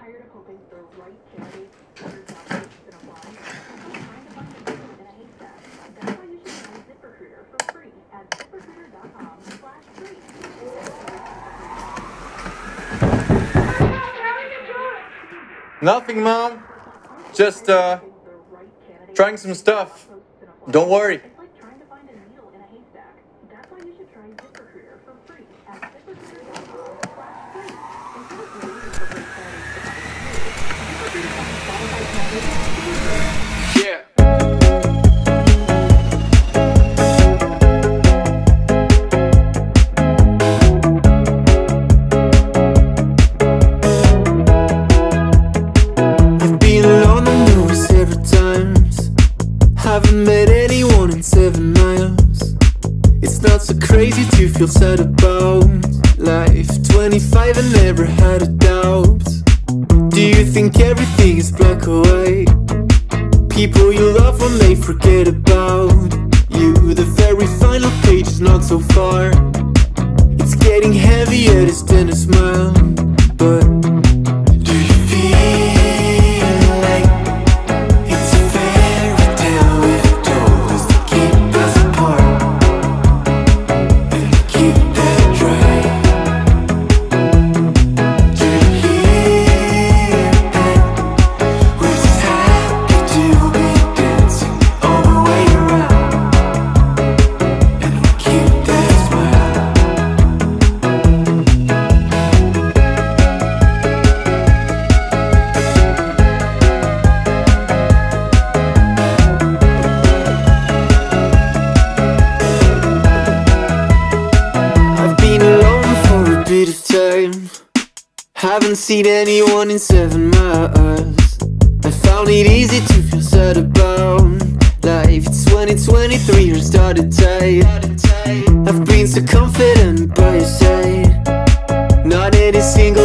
Tired of hoping the right candidate covers documents and apply? Trying to find a needle in a haystack. That's why you should try ZipRecruiter for free at ZipRecruiter.com/free. Nothing, Mom. Just, trying some stuff. Don't worry. It's like trying to find a needle in a haystack. That's why you should try ZipRecruiter for free at ZipRecruiter.com/free. Instead of waiting for great candidates to find you, Yeah. I've been on the news several times. Haven't met anyone in 7 miles. It's not so crazy to feel sad about life. 25 and never had a doubt. Do you think everything is black or white? People you love when they forget about you. The very final page is not so far. It's getting heavier than a smile. But do you feel like it's a fairy tale we've told us to keep us apart and keep that dry? Do you hear that? We're just happy to be dancing all the way around, and we keep that smile. I've been alone for a bit of time. Haven't seen anyone in 7 miles. I found it easy to feel sad about life. It's 2023 or started tight. I've been so confident by your side. Not any single